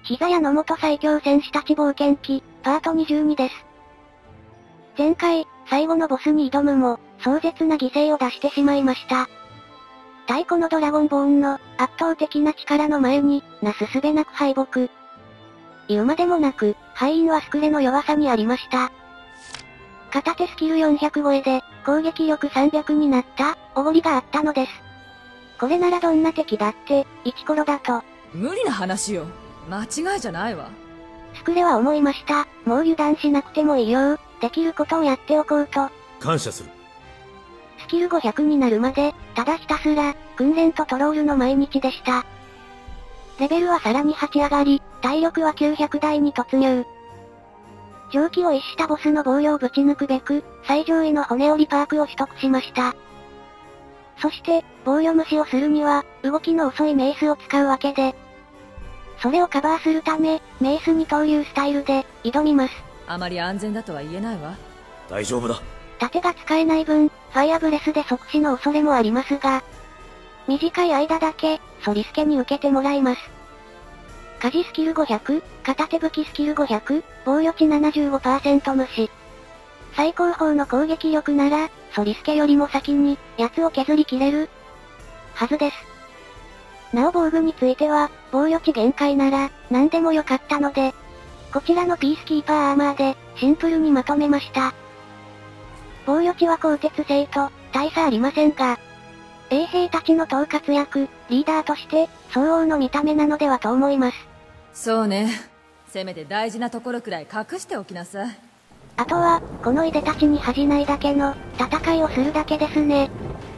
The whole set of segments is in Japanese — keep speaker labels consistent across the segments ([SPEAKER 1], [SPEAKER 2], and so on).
[SPEAKER 1] 膝や野本最強戦士たち冒険記、パート22です。前回、最後のボスに挑むも、壮絶な犠牲を出してしまいました。太古のドラゴンボーンの圧倒的な力の前に、なすすべなく敗北。言うまでもなく、敗因はスクレの弱さにありました。片手スキル400超えで、攻撃力300になった、おごりがあったのです。これならどんな敵だって、イチコロだと。
[SPEAKER 2] 無理な話よ。間違いじゃないわ。
[SPEAKER 1] スクレは思いました。もう油断しなくてもいいよ。できることをやっておこうと。
[SPEAKER 3] 感謝する。
[SPEAKER 1] スキル500になるまで、ただひたすら、訓練とトロールの毎日でした。レベルはさらに8上がり、体力は900台に突入。蒸気を逸したボスの防御をぶち抜くべく、最上位の骨折りパークを取得しました。そして、防御無視をするには、動きの遅いメイスを使うわけで、それをカバーするため、メイスに投入スタイルで、挑みます。
[SPEAKER 2] あまり安全だとは言えないわ。
[SPEAKER 3] 大丈夫だ。
[SPEAKER 1] 盾が使えない分、ファイアブレスで即死の恐れもありますが、短い間だけ、ソリスケに受けてもらいます。火事スキル500、片手武器スキル500、防御値 75% 無視。最高峰の攻撃力なら、ソリスケよりも先に、奴を削り切れるはずです。なお防具については、防御値限界なら、何でもよかったので、こちらのピースキーパーアーマーで、シンプルにまとめました。防御値は鋼鉄製と、大差ありませんが、衛兵たちの統括役、リーダーとして、相応の見た目なのではと思います。
[SPEAKER 2] そうね。せめて大事なところくらい隠しておきなさい。
[SPEAKER 1] あとは、このいでたちに恥じないだけの、戦いをするだけですね。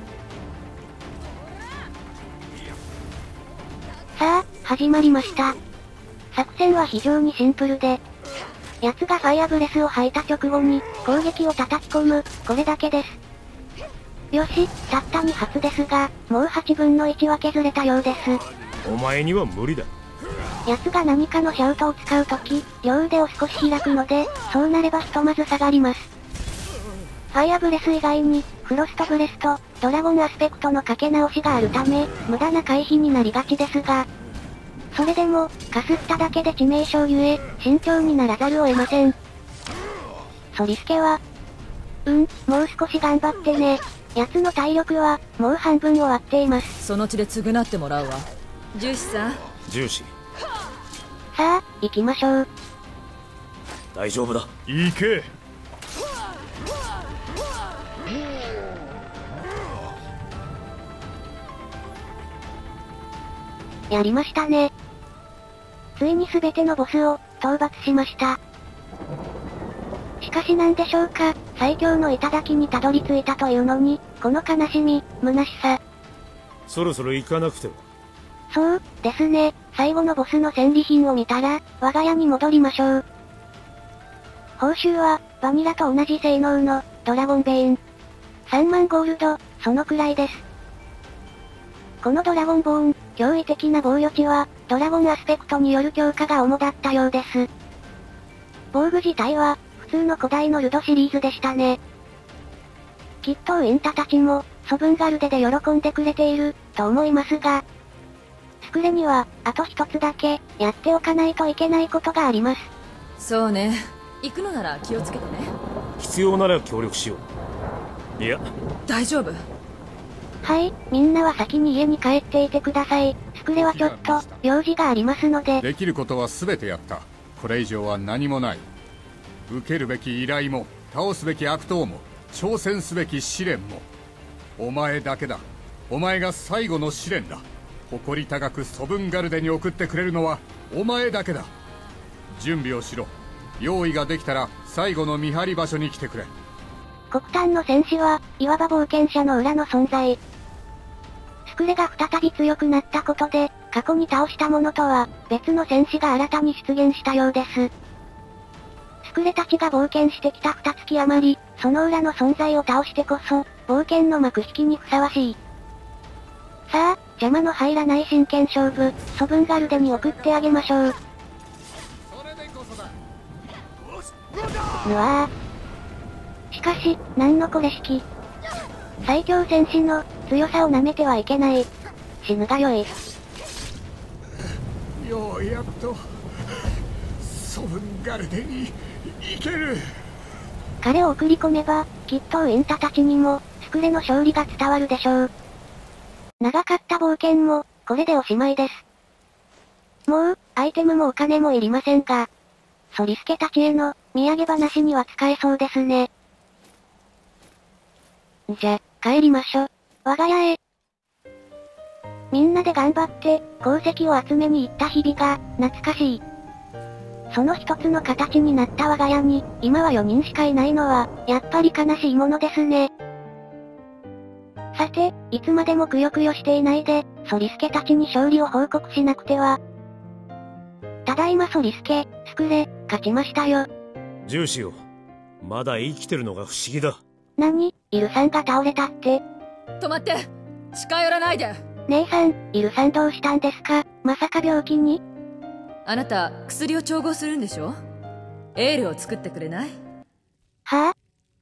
[SPEAKER 1] さあ、始まりました。作戦は非常にシンプルで、奴がファイアブレスを吐いた直後に、攻撃を叩き込む、これだけです。よし、たった2発ですが、もう8分の1は削れたようです。
[SPEAKER 3] お前には無理だ。
[SPEAKER 1] 奴が何かのシャウトを使うとき、両腕を少し開くので、そうなればひとまず下がります。ファイアブレス以外に、フロストブレスと、ドラゴンアスペクトの掛け直しがあるため、無駄な回避になりがちですが、それでも、かすっただけで致命傷ゆえ、慎重にならざるを得ません。ソリスケは、もう少し頑張ってね。奴の体力は、もう半分を割っています。
[SPEAKER 2] その血で償ってもらうわ。ジューシさん。
[SPEAKER 3] ジューシ
[SPEAKER 1] さあ、行きましょう。
[SPEAKER 3] 大丈夫だ。行け。
[SPEAKER 1] やりましたね。ついに全てのボスを、討伐しました。しかしなんでしょうか、最強の頂にたどり着いたというのに、この悲しみ、虚しさ。
[SPEAKER 3] そろそろ行かなくては。
[SPEAKER 1] そうですね。最後のボスの戦利品を見たら、我が家に戻りましょう。報酬は、バニラと同じ性能の、ドラゴンベイン。3万ゴールド、そのくらいです。このドラゴンボーン、驚異的な防御値は、ドラゴンアスペクトによる強化が主だったようです。防具自体は、普通の古代のルドシリーズでしたね。きっとウィンタたちも、ソブンガルデで喜んでくれている、と思いますが、スクレには、あと一つだけ、やっておかないといけないことがあります。
[SPEAKER 2] そうね。行くのなら気をつけてね。
[SPEAKER 3] 必要なら協力しよう。いや、
[SPEAKER 2] 大丈夫。
[SPEAKER 1] はい、みんなは先に家に帰っていてください。スクレはちょっと、用事がありますので。
[SPEAKER 4] できることは全てやった。これ以上は何もない。受けるべき依頼も、倒すべき悪党も、挑戦すべき試練も、お前だけだ。お前が最後の試練だ。誇り高くソブンガルデに送ってくれるのは、お前だけだ。準備をしろ。用意ができたら、最後の見張り場所に来てくれ。
[SPEAKER 1] 黒炭の戦士は、いわば冒険者の裏の存在。スクレが再び強くなったことで、過去に倒したものとは、別の戦士が新たに出現したようです。スクレたちが冒険してきた2月余り、その裏の存在を倒してこそ、冒険の幕引きにふさわしい。さあ、邪魔の入らない真剣勝負、ソブンガルデに送ってあげましょう。うわぁ。しかし、なんのこれ式。最強戦士の強さを舐めてはいけない。死ぬがよい。
[SPEAKER 4] ようやっとソブンガルデに行ける。
[SPEAKER 1] 彼を送り込めば、きっとウィンタたちにも、スクレの勝利が伝わるでしょう。長かった冒険も、これでおしまいです。もう、アイテムもお金もいりませんが、ソリスケたちへの、土産話には使えそうですね。じゃ、帰りましょ。我が家へ。みんなで頑張って、鉱石を集めに行った日々が、懐かしい。その一つの形になった我が家に、今は4人しかいないのは、やっぱり悲しいものですね。さて、いつまでもくよくよしていないで、ソリスケたちに勝利を報告しなくては。ただいまソリスケ、スクレ、勝ちましたよ。
[SPEAKER 3] ジューシオ、まだ生きてるのが不思議だ。
[SPEAKER 1] 何、イルさんが倒れたって。
[SPEAKER 2] 止まって、近寄らないで。
[SPEAKER 1] 姉さん、イルさんどうしたんですか？まさか病気に？
[SPEAKER 2] あなた、薬を調合するんでしょ？エールを作ってくれない？
[SPEAKER 1] はぁ、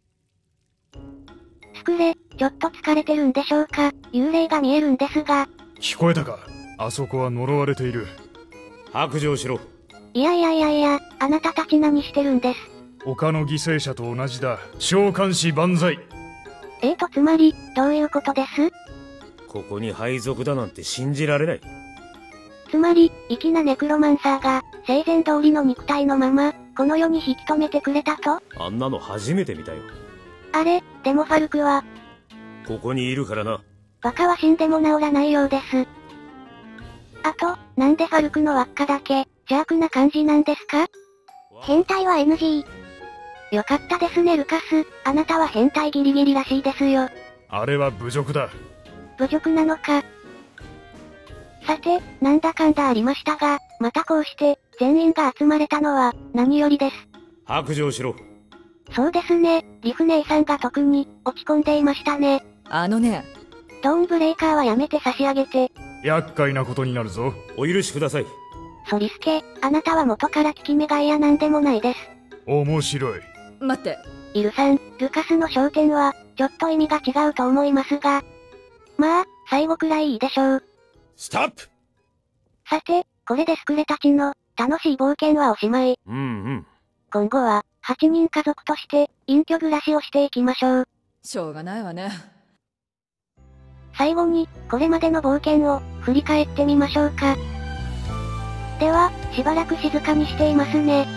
[SPEAKER 1] スクレ、ちょっと疲れてるんでしょうか？幽霊が見えるんですが。
[SPEAKER 5] 聞こえたか？あそこは呪われている。
[SPEAKER 3] 白状しろ。
[SPEAKER 1] いや、あなたたち何してるんです？
[SPEAKER 5] 他の犠牲者と同じだ。召喚師万歳。
[SPEAKER 1] つまり、どういうことです？
[SPEAKER 3] ここに配属だなんて信じられない。
[SPEAKER 1] つまり、粋なネクロマンサーが、生前通りの肉体のまま、この世に引き止めてくれたと？
[SPEAKER 3] あんなの初めて見たよ。
[SPEAKER 1] あれ、でもファルクは、
[SPEAKER 3] ここにいるからな。
[SPEAKER 1] バカは死んでも治らないようです。あと、なんでファルクの輪っかだけ、邪悪な感じなんですか？変態は NG。よかったですねルカス、あなたは変態ギリギリらしいですよ。
[SPEAKER 5] あれは侮辱だ。
[SPEAKER 1] 侮辱なのか。さて、なんだかんだありましたが、またこうして、全員が集まれたのは、何よりです。
[SPEAKER 3] 白状しろ。
[SPEAKER 1] そうですね、リフ姉さんが特に、落ち込んでいましたね。
[SPEAKER 2] あのね、
[SPEAKER 1] ドーンブレイカーはやめて差し上げて。
[SPEAKER 5] 厄介なことになるぞ。
[SPEAKER 3] お許しください。
[SPEAKER 1] ソリスケ、あなたは元から効き目が嫌なんでもないです。
[SPEAKER 5] 面白い。
[SPEAKER 2] 待って。
[SPEAKER 1] イルさん、ルカスの焦点は、ちょっと意味が違うと思いますが。まあ、最後くらいいいでしょう。
[SPEAKER 3] ストップ。
[SPEAKER 1] さて、これでスクレたちの、楽しい冒険はおしまい。今後は、8人家族として、隠居暮らしをしていきましょう。
[SPEAKER 2] しょうがないわね。
[SPEAKER 1] 最後に、これまでの冒険を、振り返ってみましょうか。では、しばらく静かにしていますね。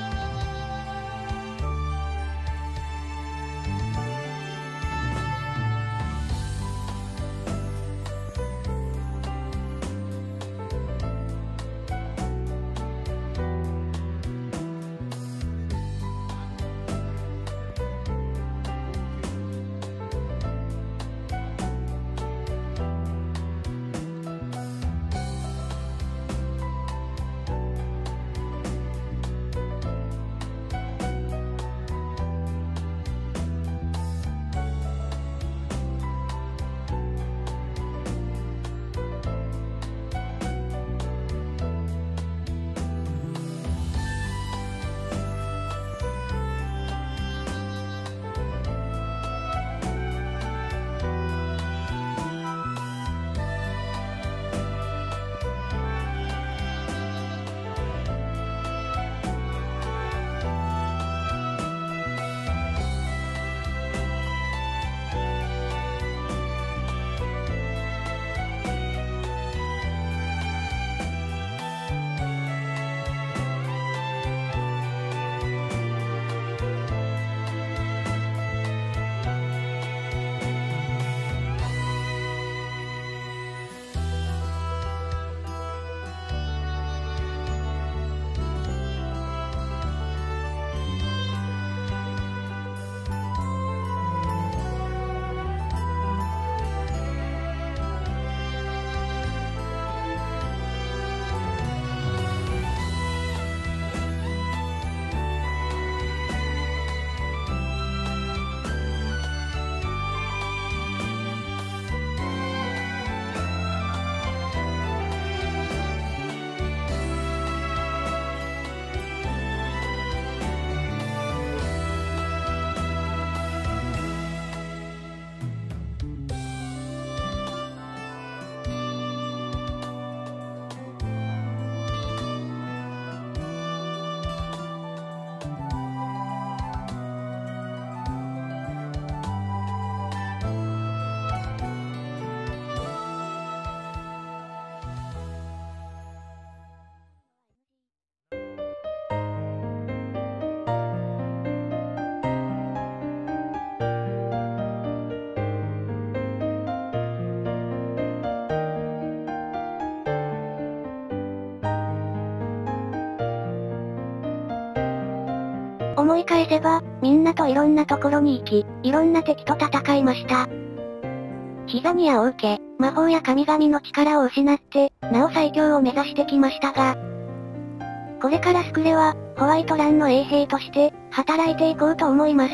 [SPEAKER 1] 思い返せば、みんなといろんなところに行き、いろんな敵と戦いました。膝に矢を受け、魔法や神々の力を失って、なお最強を目指してきましたが、これからスクレは、ホワイトランの衛兵として、働いていこうと思います。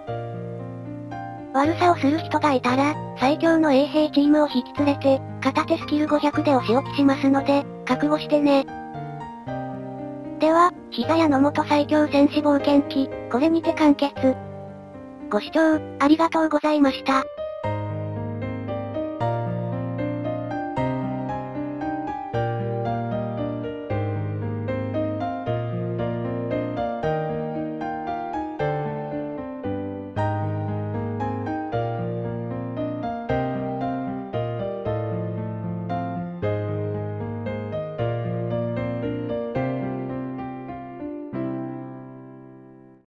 [SPEAKER 1] 悪さをする人がいたら、最強の衛兵チームを引き連れて、片手スキル500でお仕置きしますので、覚悟してね。では、膝屋の元最強戦士冒険記、これにて完結。ご視聴、ありがとうございました。